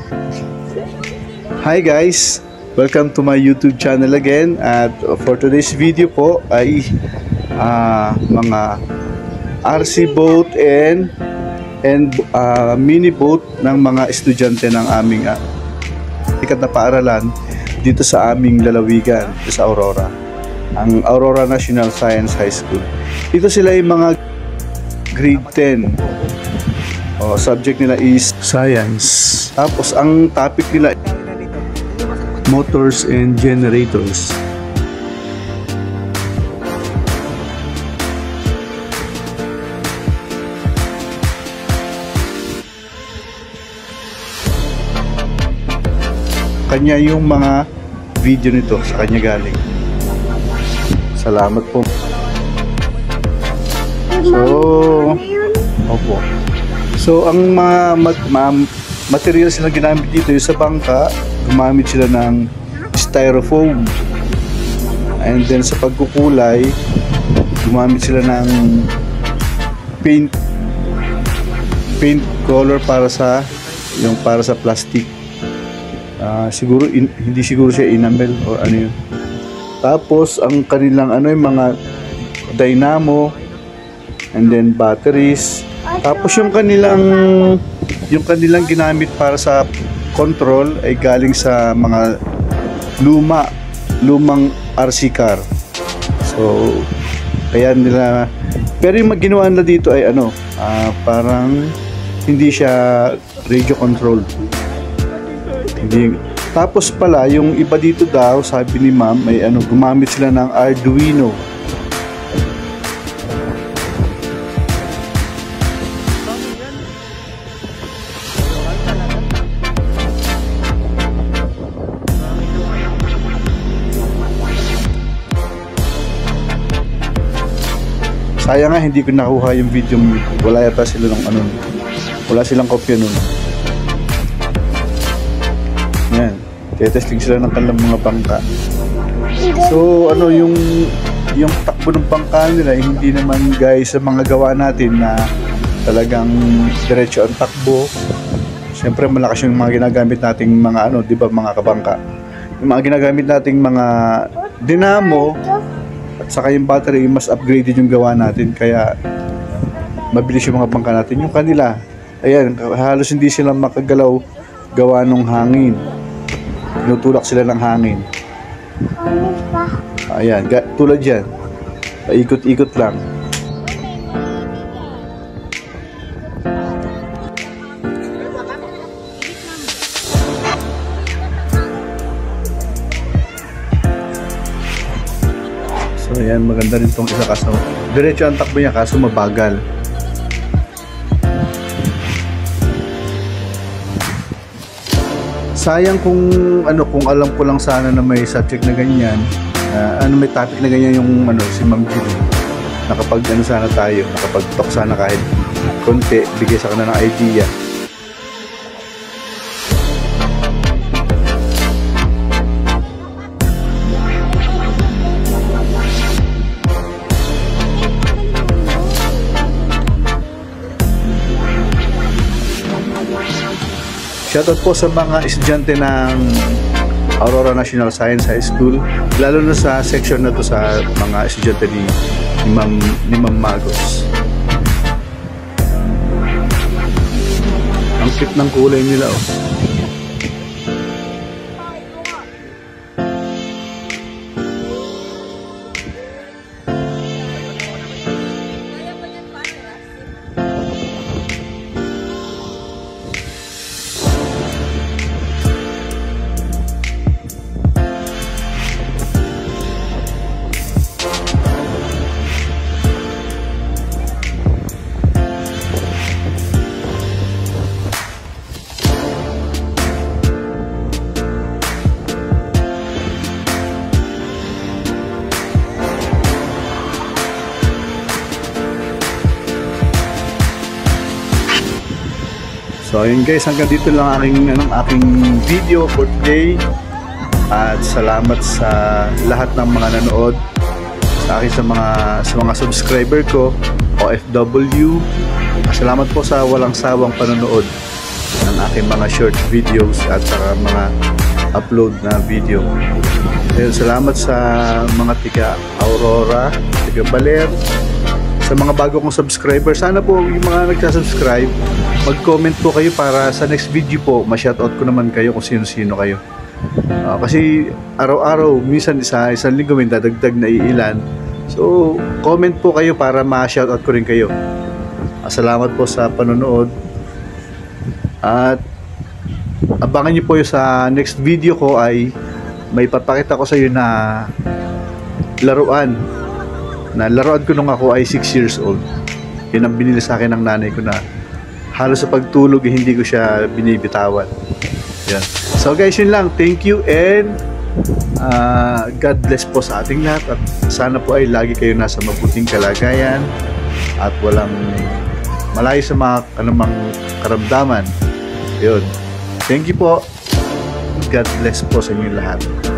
Hi guys! Welcome to my YouTube channel again. At for today's video po ay mga RC boat and mini boat ng mga estudyante ng aming sikat na paaralan dito sa aming lalawigan sa Aurora, ang Aurora National Science High School. Ito sila yung mga grade 10. Subject nila is science. Tapos ang topic nila motors and generators. Kanya yung mga video nito, sa kanya galing. Salamat po. So ang mga materials na ginamit dito yung sa bangka, gumamit sila ng styrofoam, and then sa pagkukulay gumamit sila ng paint color para sa plastic. Siguro hindi siguro siya enamel or ano yun. Tapos ang kanilang yung mga dynamo, and then batteries. Tapos yung kanilang ginamit para sa control ay galing sa mga lumang RC car. So kaya nila, pero yung ginawa nila dito ay parang hindi siya radio controlled. Hindi. Tapos pala yung iba dito daw, sabi ni ma'am, may gumamit sila ng Arduino. Sayang nga hindi ko nakuha yung video. Wala yata sila ng wala silang kopya nun. Yan, testing sila ng kanilang mga bangka. So yung takbo ng bangka nila hindi naman guys sa mga gawa natin na talagang diretso ang takbo. Siyempre malakas yung mga ginagamit nating mga di ba, mga kabangka. Yung mga ginagamit nating mga dinamo at saka yung battery, mas upgraded yung gawa natin, kaya mabilis yung mga bangka natin. Yung kanila, ayan, halos hindi sila makagalaw gawa ng hangin. Tinutulak sila ng hangin. Ayan, tulad yan, paikot-ikot lang. So ayan, maganda rin itong isa, kaso diretso ang takbo niya kaso mabagal. Sayang kung alam ko lang sana na may subject na ganyan, may topic na ganyan yung si Ma'am Julie. Nakapag-talk sana kahit konti, bigay sa kanila ng idea. Shoutout po sa mga estudyante ng Aurora National Science High School, lalo na sa section na to sa mga estudyante ni Ma'am Magos. Ang cute ng kulay nila So ayun guys, hanggang dito lang aking video for today. At salamat sa lahat ng mga nanood sa akin, sa mga subscriber ko, OFW. Salamat po sa walang sawang panonood. ng aking mga short videos at saka mga upload na video. Salamat sa mga tiga Aurora, tiga Baler, sa mga bago kong subscriber. Sana po yung mga nagsasubscribe, mag-comment po kayo para sa next video po ma-shoutout ko naman kayo kung sino-sino kayo. Kasi araw-araw, minsan isang linggo may dadagdag na iilan. So comment po kayo para ma-shoutout ko rin kayo. Salamat po sa panonood at abangan niyo po yung sa next video ko ay may papakita ko sa iyo na laruan ko nung ako ay 6 years old. Yun ang binili sa akin ng nanay ko na halos sa pagtulog hindi ko siya binibitawan. Yan. So guys, yun lang. Thank you and God bless po sa ating lahat at sana po ay lagi kayo nasa mabuting kalagayan at walang malayo sa mga anumang karamdaman. Yun. Thank you po. God bless po sa inyo lahat.